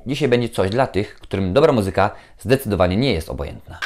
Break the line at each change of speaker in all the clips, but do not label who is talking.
Dzisiaj będzie coś dla tych, którym dobra muzyka zdecydowanie nie jest obojętna.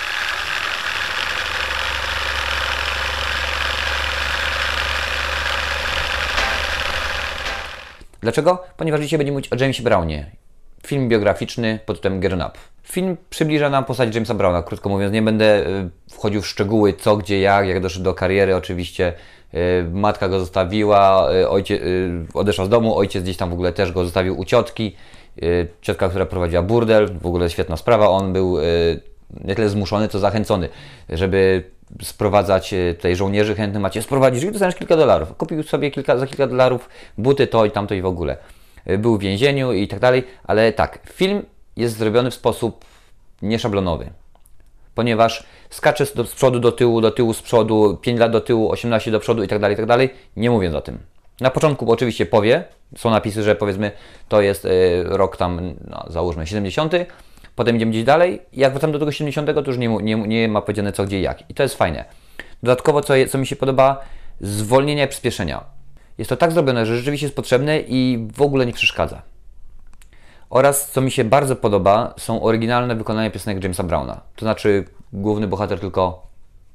Dlaczego? Ponieważ dzisiaj będziemy mówić o Jamesie Brownie. Film biograficzny pod tytułem Get On Up. Film przybliża nam postać Jamesa Browna, krótko mówiąc. Nie będę wchodził w szczegóły co, gdzie, jak doszedł do kariery. Oczywiście matka go zostawiła, ojciec odeszła z domu, ojciec gdzieś tam w ogóle też go zostawił u ciotki. Ciotka, która prowadziła burdel, w ogóle świetna sprawa. On był nie tyle zmuszony, co zachęcony, żeby sprowadzać tutaj żołnierzy. Chętnych macie sprowadzić i dostaniesz kilka dolarów. Kupił sobie za kilka dolarów buty, to i tamto i w ogóle. Był w więzieniu i tak dalej, ale tak, film jest zrobiony w sposób nieszablonowy, ponieważ skacze z przodu do tyłu z przodu, 5 lat do tyłu, 18 do przodu i tak dalej, nie mówiąc o tym. Na początku oczywiście powie, są napisy, że powiedzmy to jest rok tam, no, załóżmy 70, potem idziemy gdzieś dalej i jak wracam do tego 70, to już nie ma powiedziane co, gdzie i jak. I to jest fajne. Dodatkowo, co mi się podoba, zwolnienia i przyspieszenia. Jest to tak zrobione, że rzeczywiście jest potrzebne i w ogóle nie przeszkadza. Oraz, co mi się bardzo podoba, są oryginalne wykonania piosenek Jamesa Browna. To znaczy, główny bohater tylko...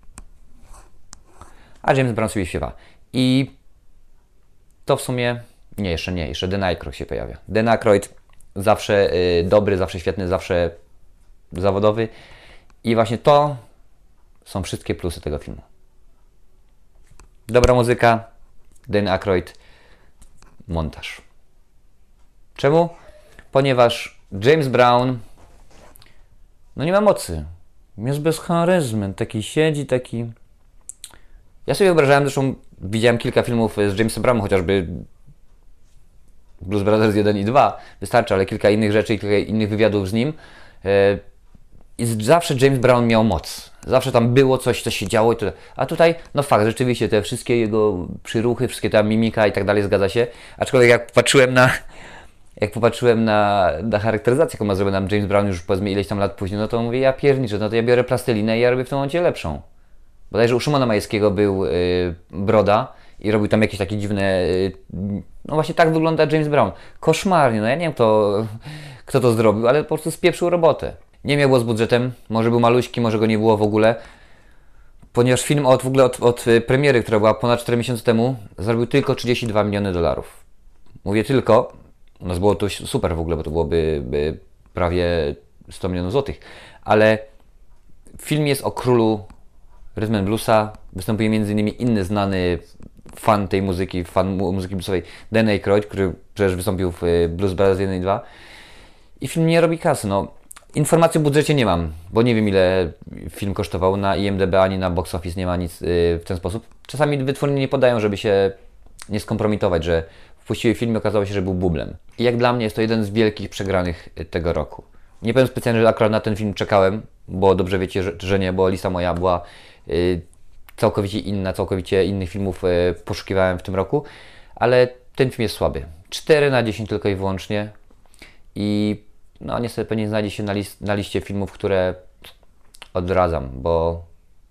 a James Brown sobie śpiewa. I to w sumie... Jeszcze Dan Aykroyd się pojawia. Dan Aykroyd zawsze dobry, zawsze świetny, zawsze zawodowy. I właśnie to są wszystkie plusy tego filmu. Dobra muzyka, Dan Aykroyd, montaż. Czemu? Ponieważ James Brown no nie ma mocy. Jest bez charyzmy. Taki siedzi, taki... Ja sobie wyobrażałem, zresztą widziałem kilka filmów z Jamesem Brownem, chociażby Blues Brothers 1 i 2. Wystarczy, ale kilka innych rzeczy i kilka innych wywiadów z nim. I zawsze James Brown miał moc. Zawsze tam było coś, co się działo. A tutaj, no fakt, rzeczywiście te wszystkie jego przyruchy, wszystkie ta mimika i tak dalej zgadza się. Aczkolwiek jak popatrzyłem na charakteryzację, jaką ma zrobiona James Brown już powiedzmy ileś tam lat później, no to mówię, ja pierniczę, no to ja biorę plastelinę i ja robię w tym momencie lepszą. Bodajże u Szymona Majewskiego był broda i robił tam jakieś takie dziwne... no właśnie tak wygląda James Brown. Koszmarnie, no ja nie wiem kto to zrobił, ale po prostu spieprzył robotę. Nie wiem jak było z budżetem, może był maluśki, może go nie było w ogóle. Ponieważ film od premiery, która była ponad 4 miesiące temu, zarobił tylko 32 miliony dolarów. Mówię tylko, no było to super w ogóle, bo to byłoby prawie 100 milionów złotych. Ale film jest o królu rhythm and bluesa. Występuje m.in. inny znany fan tej muzyki, fan muzyki bluesowej, Dan Aykroyd, który przecież wystąpił w Blues Brothers 1 i 2. I film nie robi kasy. No, informacji o budżecie nie mam, bo nie wiem ile film kosztował. Na IMDb ani na Box Office nie ma nic w ten sposób. Czasami wytwórnie nie podają, żeby się nie skompromitować, że wpuściły film i okazało się, że był bublem. I jak dla mnie jest to jeden z wielkich przegranych tego roku. Nie powiem specjalnie, że akurat na ten film czekałem, bo dobrze wiecie, że nie, bo lista moja była całkowicie inna, całkowicie innych filmów poszukiwałem w tym roku, ale ten film jest słaby. 4 na 10 tylko i wyłącznie i no niestety pewnie znajdzie się na liście filmów, które odradzam, bo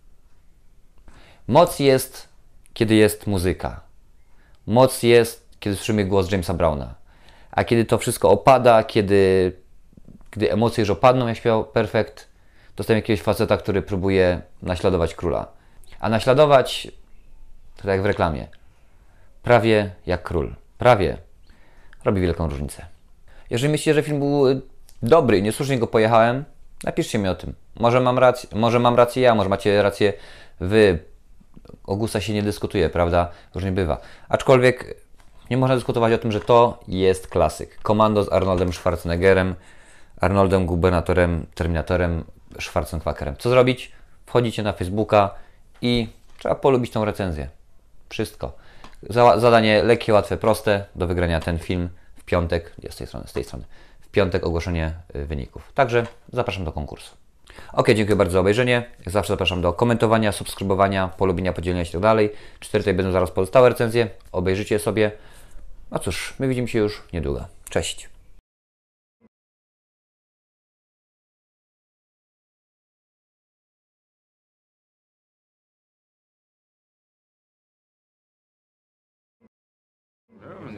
moc jest, kiedy jest muzyka. Moc jest, kiedy słyszymy głos Jamesa Browna. A kiedy to wszystko opada, gdy emocje już opadną, jak śpiewał Perfect, dostałem jakiegoś faceta, który próbuje naśladować króla. A naśladować, to tak jak w reklamie, prawie jak król. Prawie robi wielką różnicę. Jeżeli myślicie, że film był dobry i niesłusznie go pojechałem, napiszcie mi o tym. Może mam rację ja, może macie rację wy. O gusta się nie dyskutuje, prawda? Różnie bywa. Aczkolwiek nie można dyskutować o tym, że to jest klasyk. Komando z Arnoldem Schwarzeneggerem, Arnoldem Gubernatorem, Terminatorem, Schwarzeneggerem. Co zrobić? Wchodzicie na Facebooka i trzeba polubić tą recenzję. Wszystko. Zadanie lekkie, łatwe, proste. Do wygrania ten film w piątek. Jest z tej strony. W piątek ogłoszenie wyników. Także zapraszam do konkursu. Ok, dziękuję bardzo za obejrzenie. Jak zawsze zapraszam do komentowania, subskrybowania, polubienia, podzielenia się i tak dalej. 4 tutaj będą zaraz pozostałe recenzje. Obejrzyjcie sobie. No cóż, my widzimy się już niedługo. Cześć.
No,